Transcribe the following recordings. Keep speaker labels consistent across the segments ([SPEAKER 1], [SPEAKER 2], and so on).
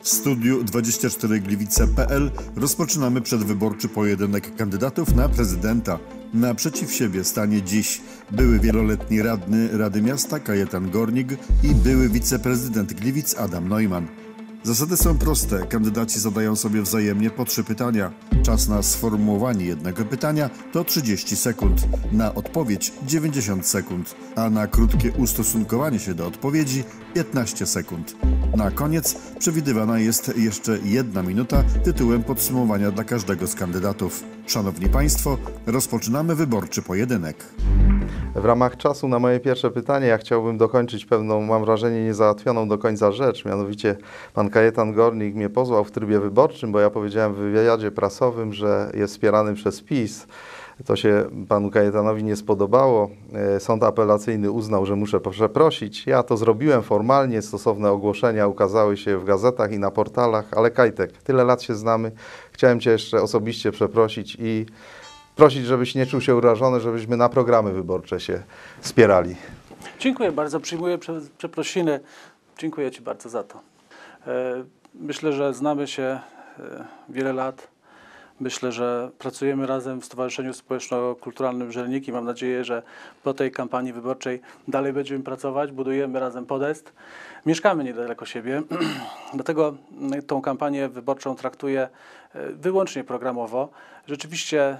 [SPEAKER 1] W studiu 24gliwice.pl rozpoczynamy przedwyborczy pojedynek kandydatów na prezydenta. Naprzeciw siebie stanie dziś były wieloletni radny Rady Miasta Kajetan Gornig i były wiceprezydent Gliwic Adam Neumann. Zasady są proste. Kandydaci zadają sobie wzajemnie po 3 pytania. Czas na sformułowanie jednego pytania to 30 sekund, na odpowiedź 90 sekund, a na krótkie ustosunkowanie się do odpowiedzi 15 sekund. Na koniec przewidywana jest jeszcze 1 minuta tytułem podsumowania dla każdego z kandydatów. Szanowni Państwo, rozpoczynamy wyborczy pojedynek.
[SPEAKER 2] W ramach czasu na moje pierwsze pytanie ja chciałbym dokończyć pewną, mam wrażenie, niezałatwioną do końca rzecz. Mianowicie pan Kajetan Gornig mnie pozwał w trybie wyborczym, bo ja powiedziałem w wywiadzie prasowym, że jest wspierany przez PiS. To się panu Kajetanowi nie spodobało. Sąd apelacyjny uznał, że muszę przeprosić. Ja to zrobiłem formalnie, stosowne ogłoszenia ukazały się w gazetach i na portalach, ale Kajtek, tyle lat się znamy. Chciałem Cię jeszcze osobiście przeprosić i prosić, żebyś nie czuł się urażony, żebyśmy na programy wyborcze się wspierali.
[SPEAKER 3] Dziękuję bardzo, przyjmuję przeprosiny. Dziękuję Ci bardzo za to. Myślę, że znamy się wiele lat. Myślę, że pracujemy razem w Stowarzyszeniu Społeczno-Kulturalnym Żelniki. Mam nadzieję, że po tej kampanii wyborczej dalej będziemy pracować. Budujemy razem Podest. Mieszkamy niedaleko siebie, dlatego tą kampanię wyborczą traktuję wyłącznie programowo. Rzeczywiście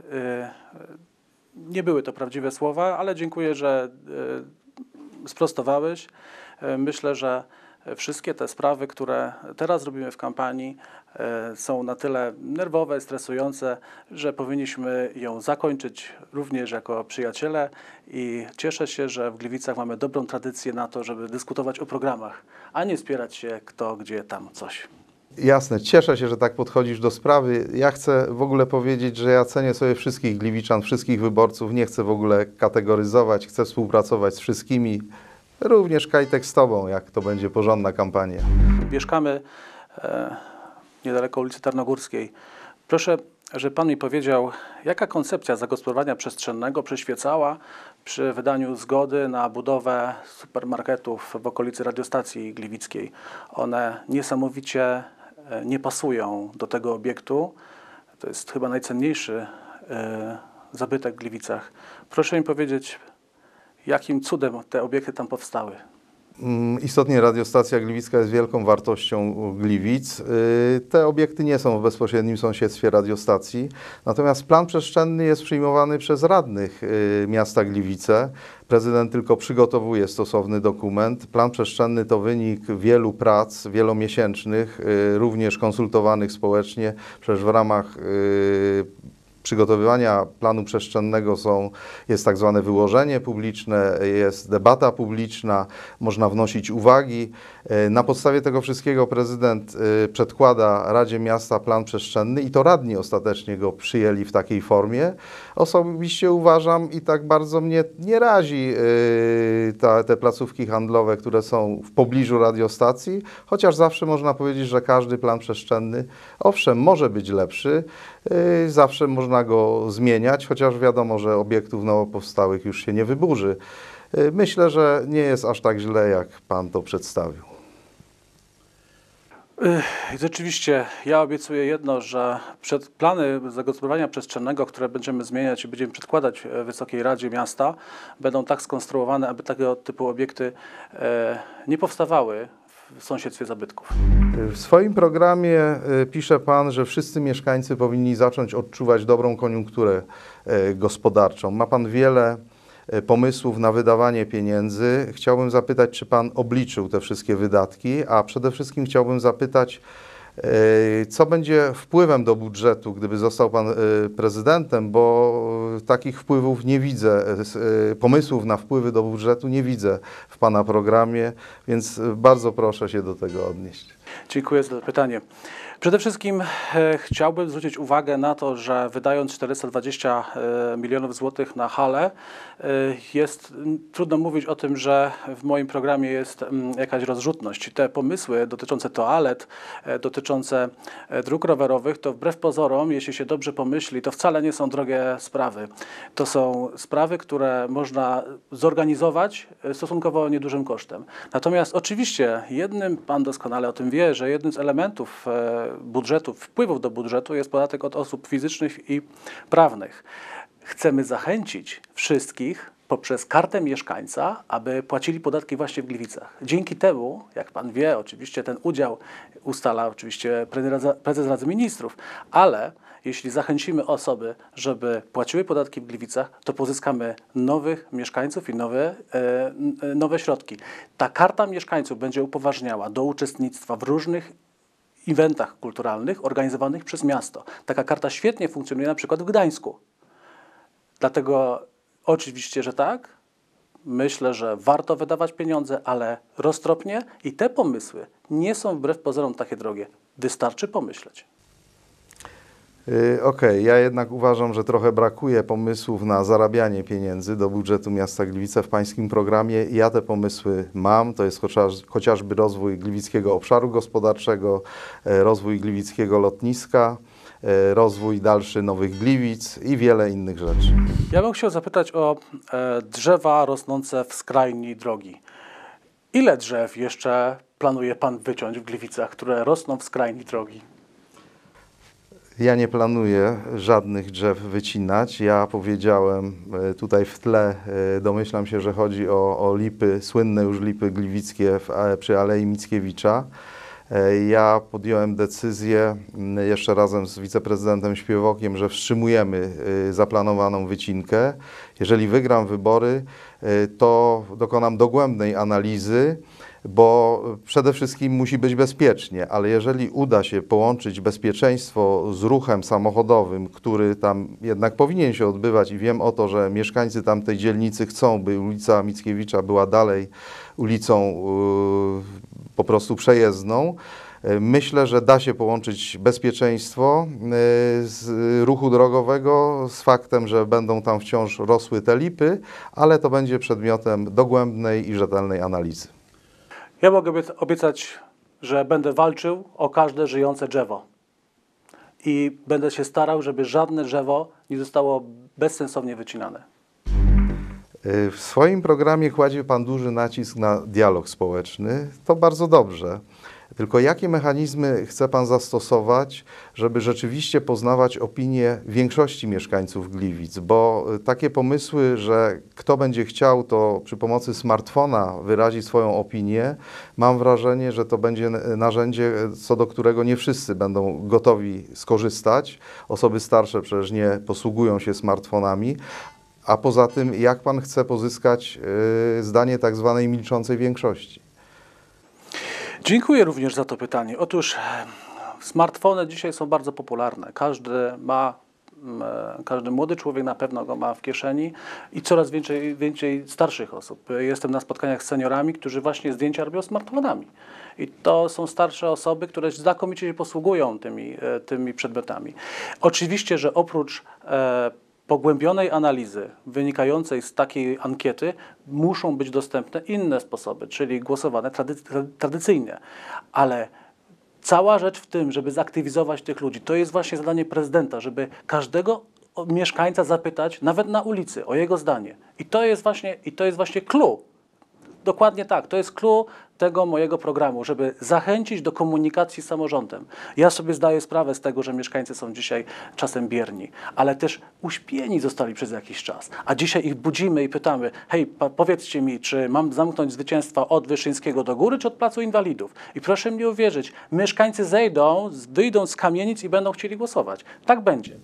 [SPEAKER 3] nie były to prawdziwe słowa, ale dziękuję, że sprostowałeś. Myślę, że wszystkie te sprawy, które teraz robimy w kampanii, są na tyle nerwowe, stresujące, że powinniśmy ją zakończyć również jako przyjaciele i cieszę się, że w Gliwicach mamy dobrą tradycję na to, żeby dyskutować o programach, a nie spierać się kto, gdzie, tam coś.
[SPEAKER 2] Jasne, cieszę się, że tak podchodzisz do sprawy. Ja chcę w ogóle powiedzieć, że ja cenię sobie wszystkich gliwiczan, wszystkich wyborców, nie chcę w ogóle kategoryzować, chcę współpracować z wszystkimi, również Kajtek z Tobą, jak to będzie porządna kampania.
[SPEAKER 3] Mieszkamy niedaleko ulicy Tarnogórskiej. Proszę, żeby Pan mi powiedział, jaka koncepcja zagospodarowania przestrzennego przyświecała przy wydaniu zgody na budowę supermarketów w okolicy radiostacji gliwickiej. One niesamowicie nie pasują do tego obiektu. To jest chyba najcenniejszy zabytek w Gliwicach. Proszę mi powiedzieć, jakim cudem te obiekty tam powstały?
[SPEAKER 2] Istotnie radiostacja gliwicka jest wielką wartością Gliwic. Te obiekty nie są w bezpośrednim sąsiedztwie radiostacji, natomiast plan przestrzenny jest przyjmowany przez radnych miasta Gliwice. Prezydent tylko przygotowuje stosowny dokument. Plan przestrzenny to wynik wielu prac wielomiesięcznych, również konsultowanych społecznie, przecież w ramach przygotowywania planu przestrzennego jest tak zwane wyłożenie publiczne, jest debata publiczna, można wnosić uwagi. Na podstawie tego wszystkiego prezydent przedkłada Radzie Miasta plan przestrzenny i to radni ostatecznie go przyjęli w takiej formie. Osobiście uważam i tak bardzo mnie nie razi te placówki handlowe, które są w pobliżu radiostacji, chociaż zawsze można powiedzieć, że każdy plan przestrzenny, owszem, może być lepszy, zawsze można go zmieniać, chociaż wiadomo, że obiektów nowo powstałych już się nie wyburzy. Myślę, że nie jest aż tak źle, jak Pan to przedstawił.
[SPEAKER 3] Rzeczywiście, ja obiecuję jedno, że plany zagospodarowania przestrzennego, które będziemy zmieniać i będziemy przedkładać Wysokiej Radzie Miasta, będą tak skonstruowane, aby tego typu obiekty nie powstawały w sąsiedztwie zabytków.
[SPEAKER 2] W swoim programie pisze Pan, że wszyscy mieszkańcy powinni zacząć odczuwać dobrą koniunkturę gospodarczą. Ma Pan wiele pomysłów na wydawanie pieniędzy. Chciałbym zapytać, czy Pan obliczył te wszystkie wydatki, a przede wszystkim chciałbym zapytać, co będzie wpływem do budżetu, gdyby został Pan prezydentem, bo takich wpływów nie widzę, pomysłów na wpływy do budżetu nie widzę w Pana programie, więc bardzo proszę się do tego odnieść.
[SPEAKER 3] Dziękuję za to pytanie. Przede wszystkim chciałbym zwrócić uwagę na to, że wydając 420 milionów złotych na halę, trudno mówić o tym, że w moim programie jest jakaś rozrzutność. Te pomysły dotyczące toalet, dotyczące dróg rowerowych, to wbrew pozorom, jeśli się dobrze pomyśli, to wcale nie są drogie sprawy. To są sprawy, które można zorganizować stosunkowo niedużym kosztem. Natomiast oczywiście jednym, Pan doskonale o tym wie, wie, że jednym z elementów budżetu, wpływów do budżetu jest podatek od osób fizycznych i prawnych. Chcemy zachęcić wszystkich poprzez kartę mieszkańca, aby płacili podatki właśnie w Gliwicach. Dzięki temu, jak pan wie, oczywiście ten udział ustala oczywiście prezes Rady Ministrów, ale jeśli zachęcimy osoby, żeby płaciły podatki w Gliwicach, to pozyskamy nowych mieszkańców i nowe środki. Ta karta mieszkańców będzie upoważniała do uczestnictwa w różnych eventach kulturalnych organizowanych przez miasto. Taka karta świetnie funkcjonuje na przykład w Gdańsku. Dlatego oczywiście, że tak. Myślę, że warto wydawać pieniądze, ale roztropnie i te pomysły nie są wbrew pozorom takie drogie. Wystarczy pomyśleć.
[SPEAKER 2] Okej, ja jednak uważam, że trochę brakuje pomysłów na zarabianie pieniędzy do budżetu miasta Gliwice w pańskim programie. Ja te pomysły mam, to jest chociażby rozwój Gliwickiego Obszaru Gospodarczego, rozwój Gliwickiego Lotniska, rozwój dalszy Nowych Gliwic i wiele innych rzeczy.
[SPEAKER 3] Ja bym chciał zapytać o drzewa rosnące w skrajni drogi. Ile drzew jeszcze planuje pan wyciąć w Gliwicach, które rosną w skrajni drogi?
[SPEAKER 2] Ja nie planuję żadnych drzew wycinać. Ja powiedziałem tutaj w tle, domyślam się, że chodzi o lipy, słynne już lipy gliwickie przy Alei Mickiewicza. Ja podjąłem decyzję jeszcze razem z wiceprezydentem Śpiewokiem, że wstrzymujemy zaplanowaną wycinkę. Jeżeli wygram wybory, to dokonam dogłębnej analizy, bo przede wszystkim musi być bezpiecznie, ale jeżeli uda się połączyć bezpieczeństwo z ruchem samochodowym, który tam jednak powinien się odbywać i wiem o to, że mieszkańcy tamtej dzielnicy chcą, by ulica Mickiewicza była dalej ulicą po prostu przejezdną, myślę, że da się połączyć bezpieczeństwo z ruchu drogowego z faktem, że będą tam wciąż rosły te lipy, ale to będzie przedmiotem dogłębnej i rzetelnej analizy.
[SPEAKER 3] Ja mogę obiecać, że będę walczył o każde żyjące drzewo. I będę się starał, żeby żadne drzewo nie zostało bezsensownie wycinane.
[SPEAKER 2] W swoim programie kładzie pan duży nacisk na dialog społeczny. To bardzo dobrze. Tylko jakie mechanizmy chce pan zastosować, żeby rzeczywiście poznawać opinię większości mieszkańców Gliwic? Bo takie pomysły, że kto będzie chciał, to przy pomocy smartfona wyrazi swoją opinię, mam wrażenie, że to będzie narzędzie, co do którego nie wszyscy będą gotowi skorzystać. Osoby starsze przecież nie posługują się smartfonami. A poza tym, jak pan chce pozyskać zdanie tak zwanej milczącej większości?
[SPEAKER 3] Dziękuję również za to pytanie. Otóż smartfony dzisiaj są bardzo popularne. Każdy młody człowiek na pewno go ma w kieszeni i coraz więcej starszych osób. Jestem na spotkaniach z seniorami, którzy właśnie zdjęcia robią smartfonami. I to są starsze osoby, które znakomicie się posługują tymi przedmiotami. Oczywiście, że oprócz pogłębionej analizy wynikającej z takiej ankiety muszą być dostępne inne sposoby, czyli głosowane tradycyjnie. Ale cała rzecz w tym, żeby zaktywizować tych ludzi, to jest właśnie zadanie prezydenta, żeby każdego mieszkańca zapytać, nawet na ulicy, o jego zdanie. I to jest właśnie clue. Dokładnie tak, to jest clue tego mojego programu, żeby zachęcić do komunikacji z samorządem. Ja sobie zdaję sprawę z tego, że mieszkańcy są dzisiaj czasem bierni, ale też uśpieni zostali przez jakiś czas. A dzisiaj ich budzimy i pytamy, hej, powiedzcie mi, czy mam zamknąć zwycięstwa od Wyszyńskiego do góry, czy od Placu Inwalidów? I proszę mnie uwierzyć, mieszkańcy wyjdą z kamienic i będą chcieli głosować. Tak będzie.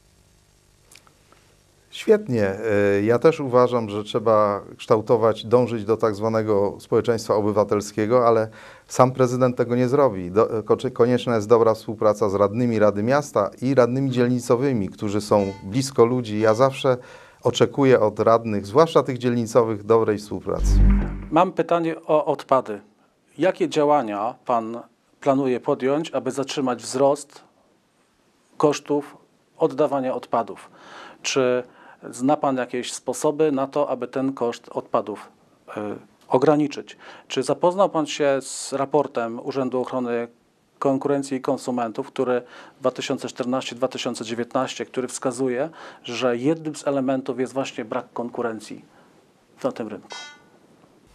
[SPEAKER 2] Świetnie. Ja też uważam, że trzeba dążyć do tak zwanego społeczeństwa obywatelskiego, ale sam prezydent tego nie zrobi. Konieczna jest dobra współpraca z radnymi Rady Miasta i radnymi dzielnicowymi, którzy są blisko ludzi. Ja zawsze oczekuję od radnych, zwłaszcza tych dzielnicowych, dobrej współpracy.
[SPEAKER 3] Mam pytanie o odpady. Jakie działania pan planuje podjąć, aby zatrzymać wzrost kosztów oddawania odpadów? Czy zna pan jakieś sposoby na to, aby ten koszt odpadów ograniczyć? Czy zapoznał pan się z raportem Urzędu Ochrony Konkurencji i Konsumentów, który 2014-2019, który wskazuje, że jednym z elementów jest właśnie brak konkurencji na tym rynku?
[SPEAKER 2] W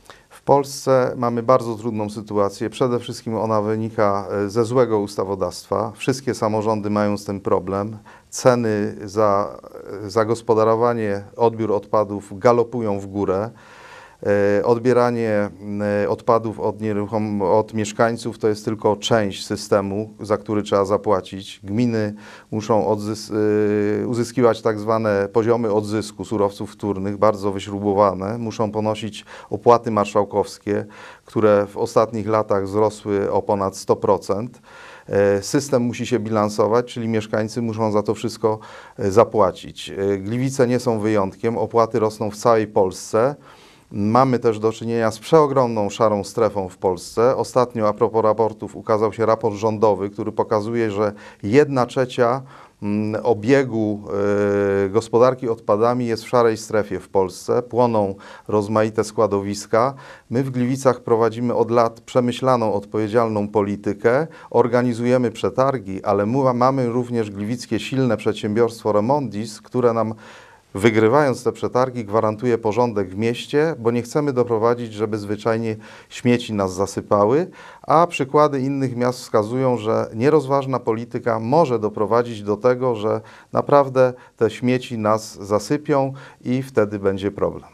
[SPEAKER 2] W Polsce mamy bardzo trudną sytuację. Przede wszystkim ona wynika ze złego ustawodawstwa. Wszystkie samorządy mają z tym problem. Ceny za zagospodarowanie, odbiór odpadów galopują w górę. Odbieranie odpadów od mieszkańców to jest tylko część systemu, za który trzeba zapłacić. Gminy muszą uzyskiwać tak zwane poziomy odzysku surowców wtórnych, bardzo wyśrubowane. Muszą ponosić opłaty marszałkowskie, które w ostatnich latach wzrosły o ponad 100%. System musi się bilansować, czyli mieszkańcy muszą za to wszystko zapłacić. Gliwice nie są wyjątkiem, opłaty rosną w całej Polsce. Mamy też do czynienia z przeogromną szarą strefą w Polsce. Ostatnio a propos raportów ukazał się raport rządowy, który pokazuje, że 1/3 obiegu gospodarki odpadami jest w szarej strefie w Polsce. Płoną rozmaite składowiska. My w Gliwicach prowadzimy od lat przemyślaną, odpowiedzialną politykę. Organizujemy przetargi, ale mamy również gliwickie silne przedsiębiorstwo Remondis, które nam, wygrywając te przetargi, gwarantuje porządek w mieście, bo nie chcemy doprowadzić, żeby zwyczajnie śmieci nas zasypały, a przykłady innych miast wskazują, że nierozważna polityka może doprowadzić do tego, że naprawdę te śmieci nas zasypią i wtedy będzie problem.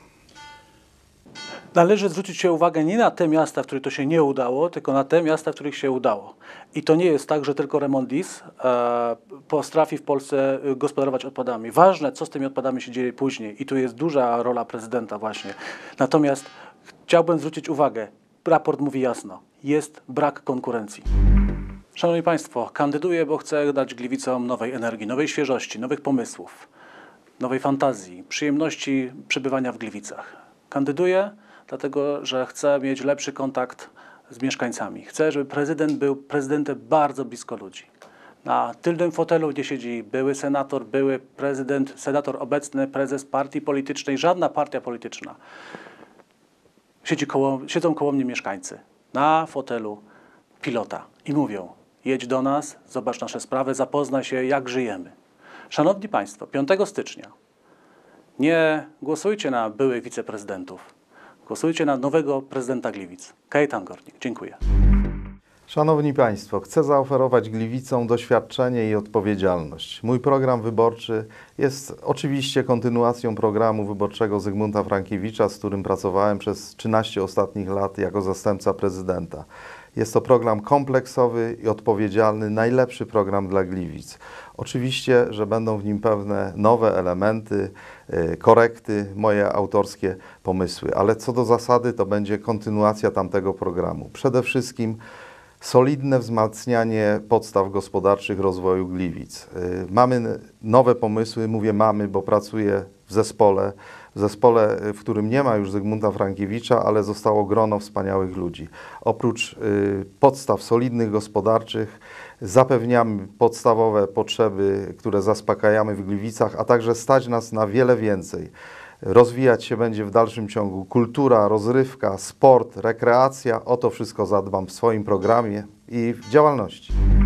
[SPEAKER 3] Należy zwrócić się uwagę nie na te miasta, w których to się nie udało, tylko na te miasta, w których się udało. I to nie jest tak, że tylko Remondis potrafi w Polsce gospodarować odpadami. Ważne, co z tymi odpadami się dzieje później. I tu jest duża rola prezydenta właśnie. Natomiast chciałbym zwrócić uwagę, raport mówi jasno, jest brak konkurencji. Szanowni Państwo, kandyduję, bo chcę dać Gliwicom nowej energii, nowej świeżości, nowych pomysłów, nowej fantazji, przyjemności przebywania w Gliwicach. Kandyduję, dlatego że chcę mieć lepszy kontakt z mieszkańcami. Chcę, żeby prezydent był prezydentem bardzo blisko ludzi. Na tylnym fotelu, gdzie siedzi były senator, były prezydent, senator obecny, prezes partii politycznej, żadna partia polityczna. Siedzą koło mnie mieszkańcy na fotelu pilota i mówią: jedź do nas, zobacz nasze sprawy, zapoznaj się, jak żyjemy. Szanowni Państwo, 5 stycznia nie głosujcie na byłych wiceprezydentów. Głosujcie na nowego prezydenta Gliwic. Kajetan Gornik. Dziękuję.
[SPEAKER 2] Szanowni Państwo, chcę zaoferować Gliwicom doświadczenie i odpowiedzialność. Mój program wyborczy jest oczywiście kontynuacją programu wyborczego Zygmunta Frankiewicza, z którym pracowałem przez 13 ostatnich lat jako zastępca prezydenta. Jest to program kompleksowy i odpowiedzialny, najlepszy program dla Gliwic. Oczywiście, że będą w nim pewne nowe elementy, korekty, moje autorskie pomysły, ale co do zasady to będzie kontynuacja tamtego programu. Przede wszystkim solidne wzmacnianie podstaw gospodarczych rozwoju Gliwic. Mamy nowe pomysły, mówię mamy, bo pracuję w zespole, w którym nie ma już Zygmunta Frankiewicza, ale zostało grono wspaniałych ludzi. Oprócz podstaw solidnych gospodarczych zapewniamy podstawowe potrzeby, które zaspokajamy w Gliwicach, a także stać nas na wiele więcej. Rozwijać się będzie w dalszym ciągu kultura, rozrywka, sport, rekreacja. O to wszystko zadbam w swoim programie i w działalności.